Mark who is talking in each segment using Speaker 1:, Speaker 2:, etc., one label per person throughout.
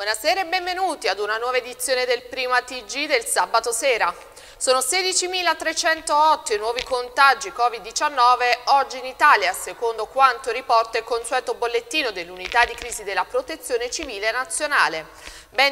Speaker 1: Buonasera e benvenuti ad una nuova edizione del Prima TG del sabato sera. Sono 16.308 i nuovi contagi Covid-19 oggi in Italia, secondo quanto riporta il consueto bollettino dell'Unità di Crisi della Protezione Civile Nazionale. Ben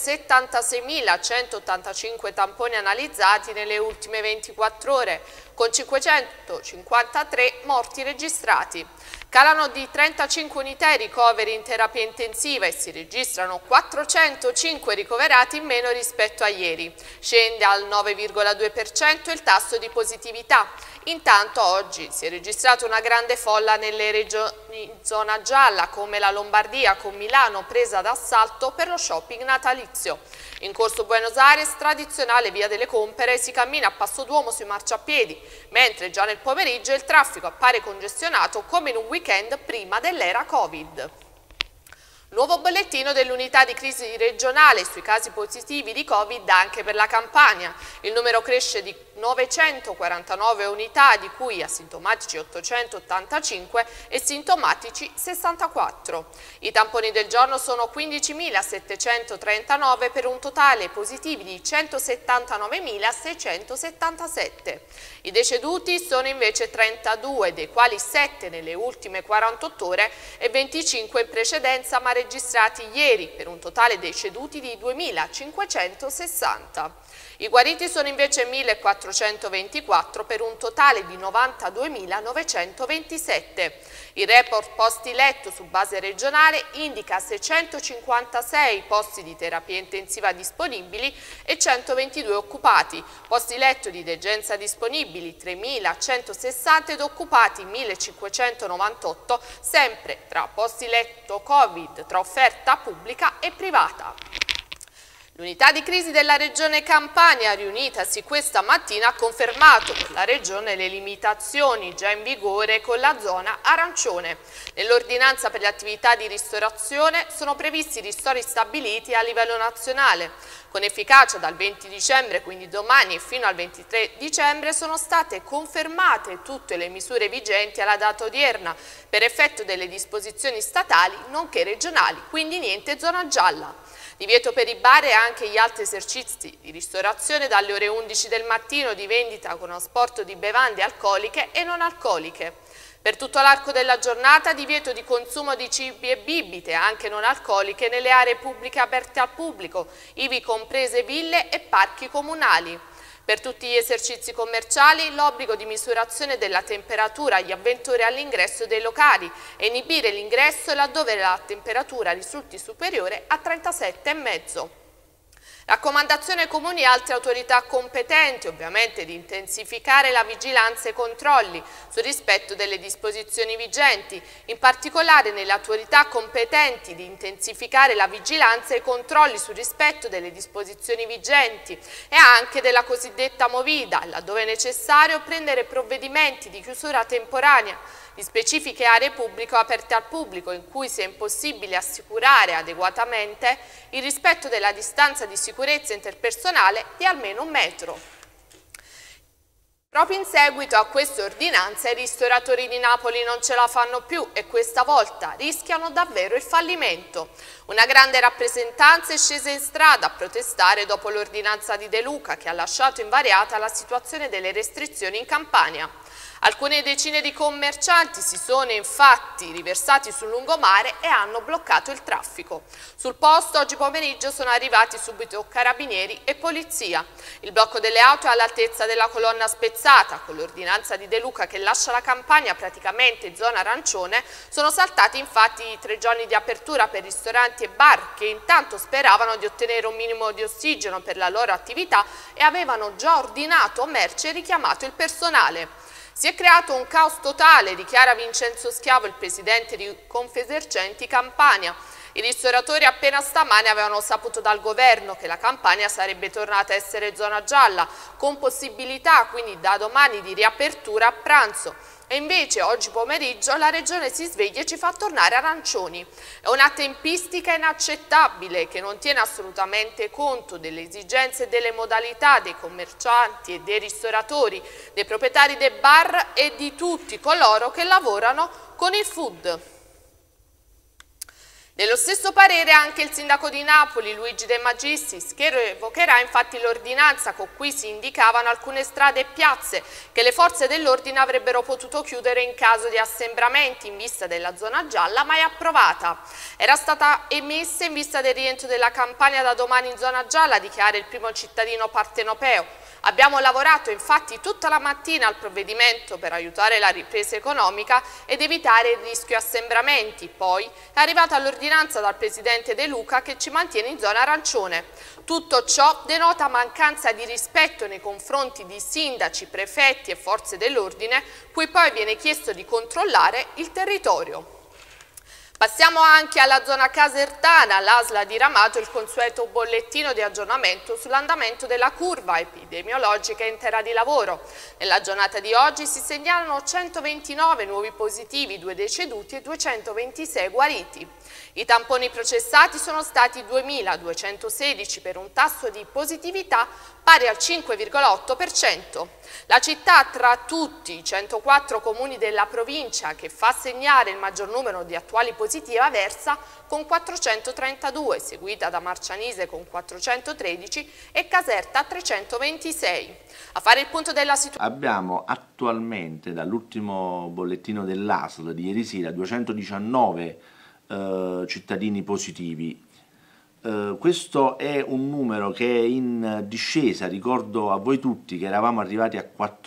Speaker 1: 176.185 tamponi analizzati nelle ultime 24 ore, con 553 morti registrati. Calano di 35 unità i ricoveri in terapia intensiva e si registrano 405 ricoverati in meno rispetto a ieri. Scende al 9,2% il tasso di positività. Intanto oggi si è registrata una grande folla nelle regioni in zona gialla come la Lombardia, con Milano presa d'assalto per lo shopping natalizio. In corso Buenos Aires, tradizionale via delle Compere, si cammina a passo d'uomo sui marciapiedi, mentre già nel pomeriggio il traffico appare congestionato come in un weekend prima dell'era Covid. Nuovo bollettino dell'unità di crisi regionale sui casi positivi di Covid anche per la Campania. Il numero cresce di 949 unità, di cui asintomatici 885 e sintomatici 64. I tamponi del giorno sono 15.739 per un totale positivi di 179.677. I deceduti sono invece 32, dei quali 7 nelle ultime 48 ore e 25 in precedenza, ma registrati ieri, per un totale deceduti di 2.560. I guariti sono invece 1.424 per un totale di 92.927. Il report posti letto su base regionale indica 656 posti di terapia intensiva disponibili e 122 occupati, posti letto di degenza disponibili 3.160 ed occupati 1.598, sempre tra posti letto Covid tra offerta pubblica e privata. L'unità di crisi della Regione Campania, riunitasi questa mattina, ha confermato con la Regione le limitazioni già in vigore con la zona arancione. Nell'ordinanza per le attività di ristorazione sono previsti ristori stabiliti a livello nazionale. Con efficacia dal 20 dicembre, quindi domani, e fino al 23 dicembre sono state confermate tutte le misure vigenti alla data odierna per effetto delle disposizioni statali nonché regionali, quindi niente zona gialla. Divieto per i bar e anche gli altri esercizi di ristorazione dalle ore 11 del mattino di vendita con asporto di bevande alcoliche e non alcoliche. Per tutto l'arco della giornata divieto di consumo di cibi e bibite, anche non alcoliche, nelle aree pubbliche aperte al pubblico, ivi comprese ville e parchi comunali. Per tutti gli esercizi commerciali l'obbligo di misurazione della temperatura agli avventori all'ingresso dei locali e inibire l'ingresso laddove la temperatura risulti superiore a 37,5. Raccomandazione ai comuni e altre autorità competenti, ovviamente, di intensificare la vigilanza e i controlli sul rispetto delle disposizioni vigenti, in particolare nelle autorità competenti di intensificare la vigilanza e i controlli sul rispetto delle disposizioni vigenti e anche della cosiddetta movida, laddove è necessario prendere provvedimenti di chiusura temporanea di specifiche aree pubbliche o aperte al pubblico in cui sia impossibile assicurare adeguatamente il rispetto della distanza di sicurezza interpersonale di almeno 1 metro. Proprio in seguito a queste ordinanze i ristoratori di Napoli non ce la fanno più e questa volta rischiano davvero il fallimento. Una grande rappresentanza è scesa in strada a protestare dopo l'ordinanza di De Luca che ha lasciato invariata la situazione delle restrizioni in Campania. Alcune decine di commercianti si sono infatti riversati sul lungomare e hanno bloccato il traffico. Sul posto oggi pomeriggio sono arrivati subito carabinieri e polizia. Il blocco delle auto è all'altezza della colonna spezzata. Con l'ordinanza di De Luca che lascia la Campania praticamente in zona arancione, sono saltati infatti i 3 giorni di apertura per ristoranti e bar che intanto speravano di ottenere un minimo di ossigeno per la loro attività e avevano già ordinato merce e richiamato il personale. Si è creato un caos totale, dichiara Vincenzo Schiavo, il presidente di Confesercenti Campania. I ristoratori appena stamane avevano saputo dal governo che la Campania sarebbe tornata a essere zona gialla, con possibilità quindi da domani di riapertura a pranzo. E invece oggi pomeriggio la Regione si sveglia e ci fa tornare arancioni. È una tempistica inaccettabile che non tiene assolutamente conto delle esigenze e delle modalità dei commercianti e dei ristoratori, dei proprietari dei bar e di tutti coloro che lavorano con il food. Dello stesso parere anche il sindaco di Napoli, Luigi De Magistris, che revocherà infatti l'ordinanza con cui si indicavano alcune strade e piazze che le forze dell'ordine avrebbero potuto chiudere in caso di assembramenti in vista della zona gialla, mai approvata. Era stata emessa in vista del rientro della campagna da domani in zona gialla, dichiara il primo cittadino partenopeo. Abbiamo lavorato infatti tutta la mattina al provvedimento per aiutare la ripresa economica ed evitare il rischio assembramenti. Poi è arrivata l'ordinanza dal presidente De Luca che ci mantiene in zona arancione. Tutto ciò denota mancanza di rispetto nei confronti di sindaci, prefetti e forze dell'ordine, cui poi viene chiesto di controllare il territorio. Passiamo anche alla zona casertana. L'ASL ha diramato il consueto bollettino di aggiornamento sull'andamento della curva epidemiologica in terra di lavoro. Nella giornata di oggi si segnalano 129 nuovi positivi, 2 deceduti e 226 guariti. I tamponi processati sono stati 2.216 per un tasso di positività pari al 5,8%. La città tra tutti i 104 comuni della provincia che fa segnare il maggior numero di attuali positivi Aversa con 432, seguita da Marcianise con 413 e Caserta 326. A fare il punto della situazione
Speaker 2: abbiamo attualmente dall'ultimo bollettino dell'ASL di ieri sera 219 cittadini positivi. Questo è un numero che è in discesa. Ricordo a voi tutti che eravamo arrivati a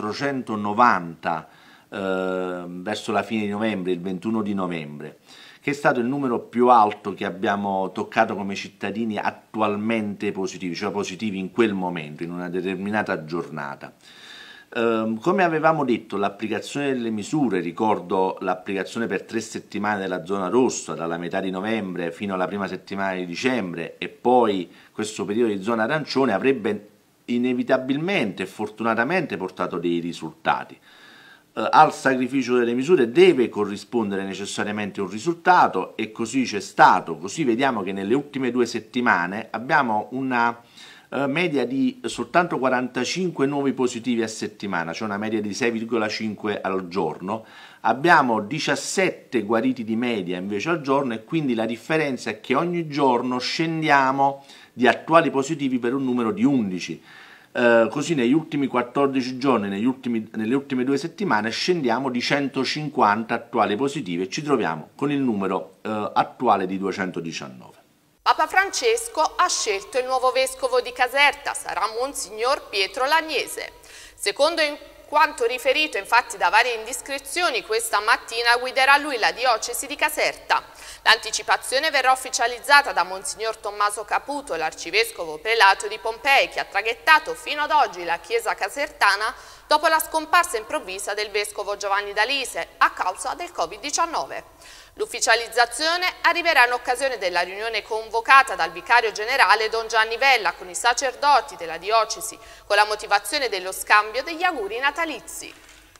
Speaker 2: 490 verso la fine di novembre, il 21 di novembre, che è stato il numero più alto che abbiamo toccato come cittadini attualmente positivi, cioè positivi in quel momento, in una determinata giornata. Come avevamo detto, l'applicazione delle misure, ricordo l'applicazione per 3 settimane della zona rossa, dalla metà di novembre fino alla prima settimana di dicembre, e poi questo periodo di zona arancione, avrebbe inevitabilmente e fortunatamente portato dei risultati. Al sacrificio delle misure deve corrispondere necessariamente un risultato e così c'è stato. Così vediamo che nelle ultime 2 settimane abbiamo una media di soltanto 45 nuovi positivi a settimana, cioè una media di 6,5 al giorno. Abbiamo 17 guariti di media invece al giorno, e quindi la differenza è che ogni giorno scendiamo di attuali positivi per un numero di 11. Così negli ultimi 14 giorni, nelle ultime 2 settimane, scendiamo di 150 attuali positivi e ci troviamo con il numero attuale di 219.
Speaker 1: Papa Francesco ha scelto il nuovo vescovo di Caserta, sarà Monsignor Pietro Lagnese. Secondo quanto riferito infatti da varie indiscrezioni, questa mattina guiderà lui la diocesi di Caserta. L'anticipazione verrà ufficializzata da Monsignor Tommaso Caputo, l'arcivescovo prelato di Pompei, che ha traghettato fino ad oggi la chiesa casertana dopo la scomparsa improvvisa del vescovo Giovanni D'Alise a causa del Covid-19. L'ufficializzazione arriverà in occasione della riunione convocata dal vicario generale Don Gianni Vella con i sacerdoti della diocesi, con la motivazione dello scambio degli auguri natalizi.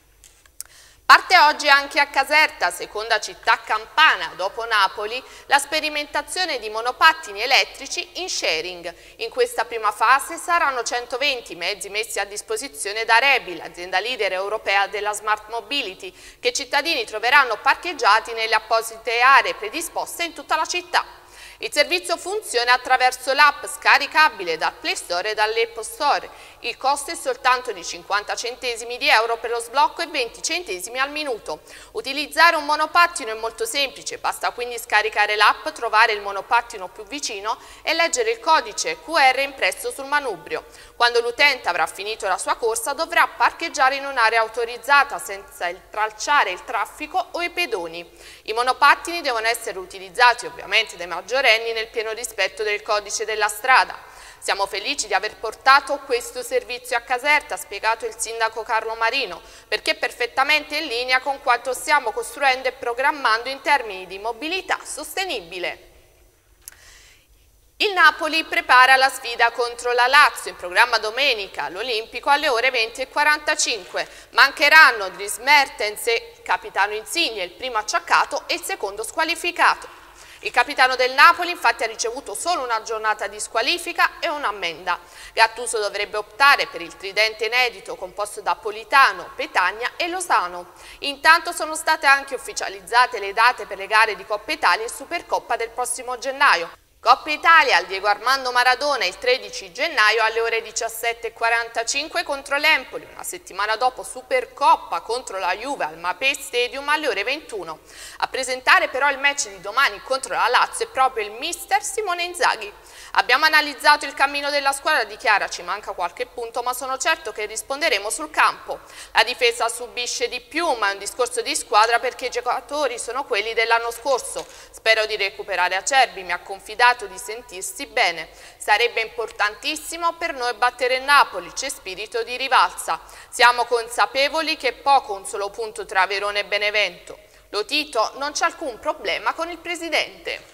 Speaker 1: Parte oggi anche a Caserta, seconda città campana dopo Napoli, la sperimentazione di monopattini elettrici in sharing. In questa prima fase saranno 120 mezzi messi a disposizione da Rebi, l'azienda leader europea della Smart Mobility, che i cittadini troveranno parcheggiati nelle apposite aree predisposte in tutta la città. Il servizio funziona attraverso l'app scaricabile dal Play Store e dall'Apple Store. Il costo è soltanto di 50 centesimi di euro per lo sblocco e 20 centesimi al minuto. Utilizzare un monopattino è molto semplice, basta quindi scaricare l'app, trovare il monopattino più vicino e leggere il codice QR impresso sul manubrio. Quando l'utente avrà finito la sua corsa dovrà parcheggiare in un'area autorizzata senza tralciare il traffico o i pedoni. I monopattini devono essere utilizzati ovviamente dai maggiorenni nel pieno rispetto del codice della strada. Siamo felici di aver portato questo servizio a Caserta, ha spiegato il sindaco Carlo Marino, perché è perfettamente in linea con quanto stiamo costruendo e programmando in termini di mobilità sostenibile. Il Napoli prepara la sfida contro la Lazio, in programma domenica all'Olimpico alle ore 20:45. Mancheranno Dries Mertens e capitano Insigne, il primo acciaccato e il secondo squalificato. Il capitano del Napoli infatti ha ricevuto solo una giornata di squalifica e un'ammenda. Gattuso dovrebbe optare per il tridente inedito composto da Politano, Petagna e Lozano. Intanto sono state anche ufficializzate le date per le gare di Coppa Italia e Supercoppa del prossimo gennaio. Coppa Italia al Diego Armando Maradona il 13 gennaio alle ore 17:45 contro l'Empoli, una settimana dopo Supercoppa contro la Juve al Mapei Stadium alle ore 21. A presentare però il match di domani contro la Lazio è proprio il mister Simone Inzaghi. Abbiamo analizzato il cammino della squadra, dichiara: ci manca qualche punto ma sono certo che risponderemo sul campo. La difesa subisce di più ma è un discorso di squadra perché i giocatori sono quelli dell'anno scorso. Spero di recuperare Acerbi, mi ha confidato di sentirsi bene. Sarebbe importantissimo per noi battere il Napoli, c'è spirito di rivalsa. Siamo consapevoli che è poco un solo punto tra Verona e Benevento. Lotito non c'è alcun problema con il presidente.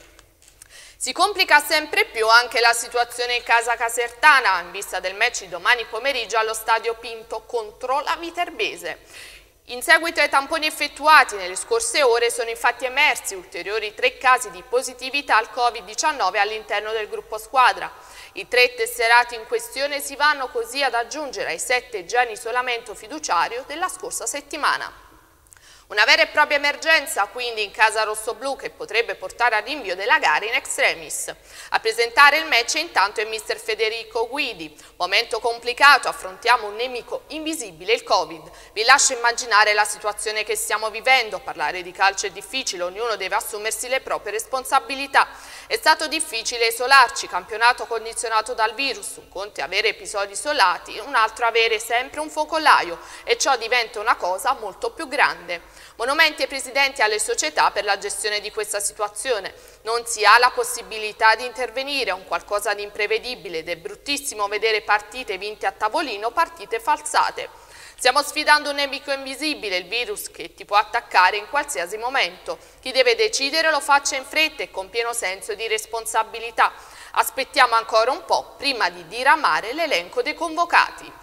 Speaker 1: Si complica sempre più anche la situazione in casa casertana in vista del match di domani pomeriggio allo Stadio Pinto contro la Viterbese. In seguito ai tamponi effettuati nelle scorse ore sono infatti emersi ulteriori 3 casi di positività al Covid-19 all'interno del gruppo squadra. I 3 tesserati in questione si vanno così ad aggiungere ai 7 già in isolamento fiduciario della scorsa settimana. Una vera e propria emergenza quindi in casa rossoblù che potrebbe portare al rinvio della gara in extremis. A presentare il match intanto è mister Federico Guidi. Momento complicato, affrontiamo un nemico invisibile, il Covid. Vi lascio immaginare la situazione che stiamo vivendo. Parlare di calcio è difficile, ognuno deve assumersi le proprie responsabilità. È stato difficile isolarci, campionato condizionato dal virus, un conto è avere episodi isolati, un altro avere sempre un focolaio e ciò diventa una cosa molto più grande. Monumenti ai presidenti e alle società per la gestione di questa situazione. Non si ha la possibilità di intervenire, è un qualcosa di imprevedibile ed è bruttissimo vedere partite vinte a tavolino, partite falsate. Stiamo sfidando un nemico invisibile, il virus, che ti può attaccare in qualsiasi momento. Chi deve decidere lo faccia in fretta e con pieno senso di responsabilità. Aspettiamo ancora un po' prima di diramare l'elenco dei convocati.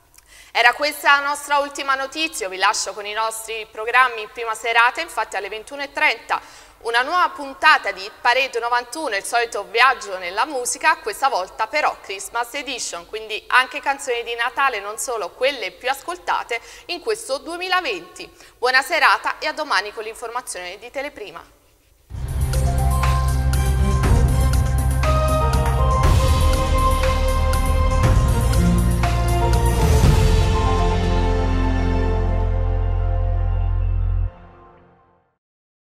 Speaker 1: Era questa la nostra ultima notizia, vi lascio con i nostri programmi in prima serata, infatti alle 21:30 una nuova puntata di Hit Parade 91, il solito viaggio nella musica, questa volta però Christmas Edition, quindi anche canzoni di Natale, non solo quelle più ascoltate in questo 2020. Buona serata e a domani con l'informazione di Teleprima.